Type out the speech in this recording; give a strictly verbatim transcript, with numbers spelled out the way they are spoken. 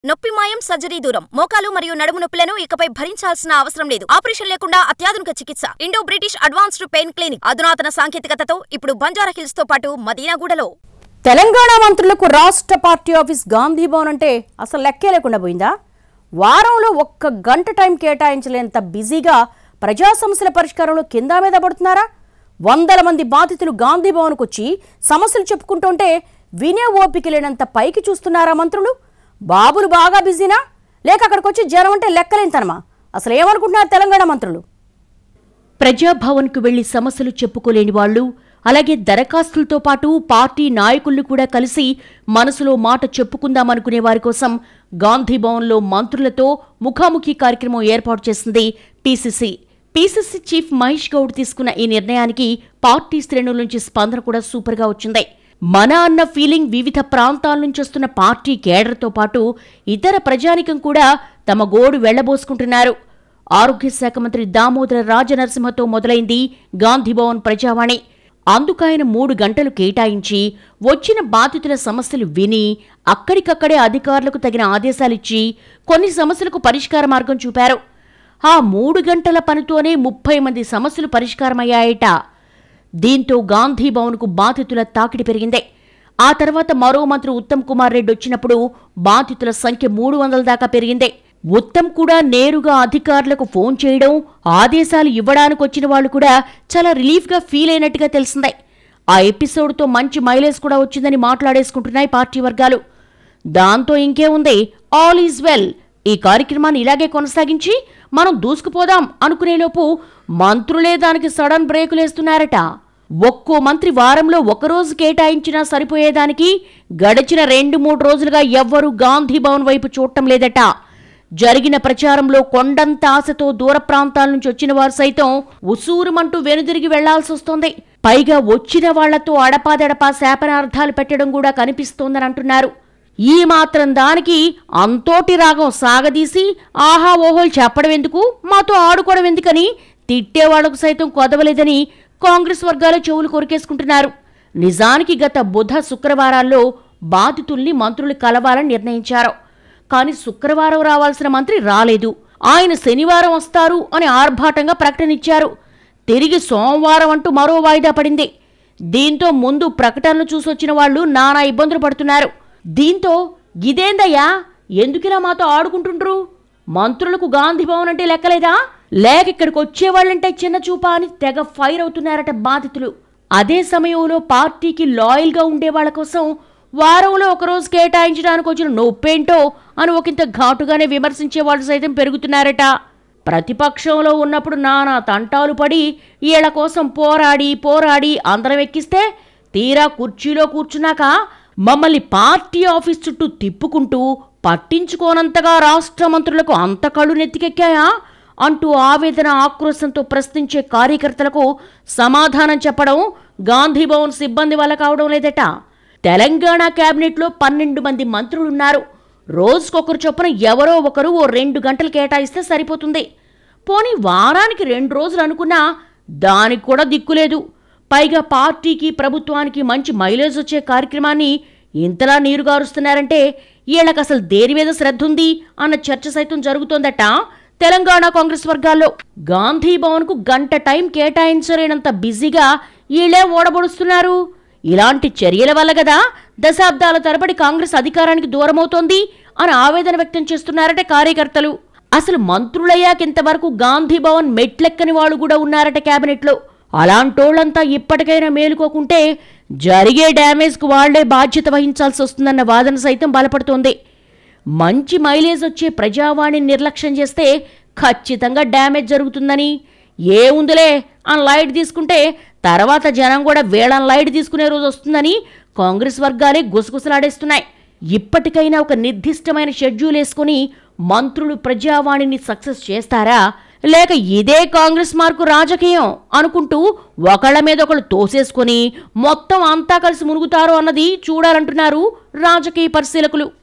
నొప్పి మాయం, సర్జరీ దూరం. మోకాలు మరియు నడుము నొప్పులను ఇకపై భరించాల్సిన అవసరం లేదు. ఆపరేషన్ లేకుండా అత్యాధునిక చికిత్స. Indo British advanced pain clinic అధునాతన సాంకేతికతతో ఇప్పుడు బంజారా హిల్స్ తో పాటు మదీనాగూడలో. తెలంగాణ మంత్రులకు రాష్ట్ర పార్టీ ఆఫీస్ గాంధీ భవన్ అంటే అసలు లెక్కే లేకుండా పోయిందా? వారంలో ఒక్క గంట టైం కేటాయించలేంత బిజీగా ప్రజా సమస్యల పరిష్కారంలో కింద మీద పడుతున్నారా? వందల మంది బాధితులు గాంధీ భవన్కు వచ్చి సమస్యలు చెప్పుకుంటుంటే వినే ఓపిక లేనంత పైకి చూస్తున్నారా మంత్రులు? బాబులు బాగా బిజీనా, లేక అక్కడికి వచ్చి జనం అంటే లెక్కలేంతనమా? అసలు ఏమనుకుంటున్నారు తెలంగాణ మంత్రులు? ప్రజాభవన్కు వెళ్లి సమస్యలు చెప్పుకోలేని వాళ్లు, అలాగే దరఖాస్తులతో పాటు పార్టీ నాయకులు కూడా కలిసి మనసులో మాట చెప్పుకుందామనుకునే వారి కోసం గాంధీ భవన్లో మంత్రులతో ముఖాముఖి కార్యక్రమం ఏర్పాటు చేసింది PCC. PCC chief Mahesh Goud తీసుకున్న ఈ నిర్ణయానికి పార్టీ శ్రేణుల నుంచి స్పందన కూడా సూపర్గా వచ్చింది. మన అన్న ఫీలింగ్ వివిధ ప్రాంతాల నుంచి వస్తున్న పార్టీ కేడర్తో పాటు ఇతర ప్రజానికం కూడా తమ గోడు వెళ్లబోసుకుంటున్నారు. ఆరోగ్య శాఖ మంత్రి దామోదర రాజనరసింహతో మొదలైంది గాంధీభవన్ ప్రజావాణి. అందుకైన మూడు గంటలు కేటాయించి వచ్చిన బాధితుల సమస్యలు విని అక్కడికక్కడే అధికారులకు తగిన ఆదేశాలిచ్చి కొన్ని సమస్యలకు పరిష్కార మార్గం చూపారు. ఆ మూడు గంటల పనితోనే ముప్పై మంది సమస్యలు పరిష్కారమయ్యాయట. దీంతో గాంధీభవన్కు బాధితుల తాకిడి పెరిగింది. ఆ తర్వాత మరో మంత్రి ఉత్తమ్ కుమార్ రెడ్డి వచ్చినప్పుడు బాధితుల సంఖ్య మూడు వందల దాకా పెరిగింది. ఉత్తమ్ కూడా నేరుగా అధికారులకు ఫోన్ చేయడం, ఆదేశాలు ఇవ్వడానికి వచ్చిన వాళ్లు కూడా చాలా రిలీఫ్గా ఫీల్ అయినట్టుగా తెలిసిందే. ఆ ఎపిసోడ్తో మంచి మైలేజ్ కూడా వచ్చిందని మాట్లాడేసుకుంటున్నాయి పార్టీ వర్గాలు. దాంతో ఇంకేముంది, ఆల్ ఈజ్ వెల్. ఈ కార్యక్రమాన్ని ఇలాగే కొనసాగించి మనం దూసుకుపోదాం అనుకునేలోపు మంత్రులే దానికి సడన్ బ్రేకులేస్తున్నారట. ఒక్కో మంత్రి వారంలో ఒకరోజు కేటాయించినా సరిపోయేదానికి గడిచిన రెండు మూడు రోజులుగా ఎవ్వరూ గాంధీభవన్ వైపు చూడటం లేదట. జరిగిన ప్రచారంలో కొండంత ఆశతో దూర ప్రాంతాల నుంచి వచ్చిన వారు సైతం ఉసూరుమంటూ వెనుదిరిగి వెళ్లాల్సి వస్తోంది. పైగా వచ్చిన వాళ్లతో అడపాదడపా శాపనార్థాలు పెట్టడం కూడా కనిపిస్తోందని అంటున్నారు. ఈ మాత్రం దానికి అంతోటి రాగం సాగదీసి ఆహా ఓహోలు చెప్పడం ఎందుకు, మాతో ఆడుకోవడం ఎందుకని తిట్టేవాళ్లకు సైతం కొదవలేదని కాంగ్రెస్ వర్గాలు చెవులు కొరికేసుకుంటున్నారు. నిజానికి గత బుధ శుక్రవారాల్లో బాధితుల్ని మంత్రులు కలవాలని నిర్ణయించారు. కానీ శుక్రవారం రావాల్సిన మంత్రి రాలేదు. ఆయన శనివారం వస్తారు అని ఆర్భాటంగా ప్రకటనిచ్చారు. తిరిగి సోమవారం అంటూ మరో వాయిదా పడింది. దీంతో ముందు ప్రకటనలు చూసొచ్చిన వాళ్లు నానా ఇబ్బందులు పడుతున్నారు. దీంతో గిదేందయ్యా, ఎందుకిలా మాతో ఆడుకుంటుండ్రు? మంత్రులకు గాంధీభవన్ అంటే లెక్కలేదా, లేక ఇక్కడికి వచ్చేవాళ్ళంటే చిన్న చూపా అని తెగ ఫైర్ అవుతున్నారట బాధితులు. అదే సమయంలో పార్టీకి లాయల్గా ఉండేవాళ్ల కోసం వారంలో ఒకరోజు కేటాయించడానికి వచ్చిన నొప్పేంటో అని ఒకంత ఘాటుగానే విమర్శించే వాళ్ళు సైతం పెరుగుతున్నారట. ప్రతిపక్షంలో ఉన్నప్పుడు నానా తంటాలు పడి వీళ్ల కోసం పోరాడి పోరాడి అందరం ఎక్కిస్తే తీరా కుర్చీలో కూర్చున్నాక మమ్మల్ని పార్టీ ఆఫీస్ చుట్టూ తిప్పుకుంటూ పట్టించుకోనంతగా రాష్ట్ర మంత్రులకు అంత కళ్ళు నెత్తికెక్కాయా అంటూ ఆవేదన ఆక్రోశంతో ప్రశ్నించే కార్యకర్తలకు సమాధానం చెప్పడం గాంధీభవన్ సిబ్బంది వల్ల కావడం లేదట. తెలంగాణ కేబినెట్లో పన్నెండు మంది మంత్రులున్నారు. రోజుకొకరు చొప్పున ఎవరో ఒకరు ఓ రెండు గంటలు కేటాయిస్తే సరిపోతుంది. పోనీ వారానికి రెండు రోజులు అనుకున్నా దానికి కూడా దిక్కులేదు. పైగా పార్టీకి ప్రభుత్వానికి మంచి మైలేజ్ వచ్చే కార్యక్రమాన్ని ఇంతలా నీరుగారుస్తున్నారంటే వీళ్ళకి అసలు దేని మీద శ్రద్ధ ఉంది అన్న చర్చ సైతం జరుగుతోందట తెలంగాణ కాంగ్రెస్ వర్గాల్లో. గాంధీభవన్కు గంట టైం కేటాయించలేనంత బిజీగా వీళ్లే ఓడబొడుస్తున్నారు. ఇలాంటి చర్యల వల్ల కదా దశాబ్దాల తరబడి కాంగ్రెస్ అధికారానికి దూరమవుతోంది అని ఆవేదన వ్యక్తం చేస్తున్నారట కార్యకర్తలు. అసలు మంత్రులయ్యాకింతవరకు గాంధీభవన్ మెట్లెక్కని వాళ్ళు కూడా ఉన్నారట కేబినెట్లో. అలాంటోళ్లంతా ఇప్పటికైనా మేలుకోకుంటే జరిగే డ్యామేజ్కు వాళ్లే బాధ్యత వహించాల్సి వస్తుందన్న వాదన సైతం బలపడుతోంది. మంచి మైలేజ్ వచ్చే ప్రజావాణిని నిర్లక్ష్యం చేస్తే ఖచ్చితంగా డ్యామేజ్ జరుగుతుందని, ఏముందులే అని లైట్ తీసుకుంటే తర్వాత జనం కూడా వేళని లైట్ తీసుకునే రోజు వస్తుందని కాంగ్రెస్ వర్గాలే గుసగుసలాడేస్తున్నాయి. ఇప్పటికైనా ఒక నిర్దిష్టమైన షెడ్యూల్ వేసుకుని మంత్రులు ప్రజావాణిని సక్సెస్ చేస్తారా, లేక ఇదే కాంగ్రెస్ మార్కు రాజకీయం అనుకుంటూ ఒకళ్ళ మీద ఒకళ్ళు తోసేసుకుని మొత్తం అంతా కలిసి మునుగుతారో అన్నది చూడాలంటున్నారు రాజకీయ పరిశీలకులు.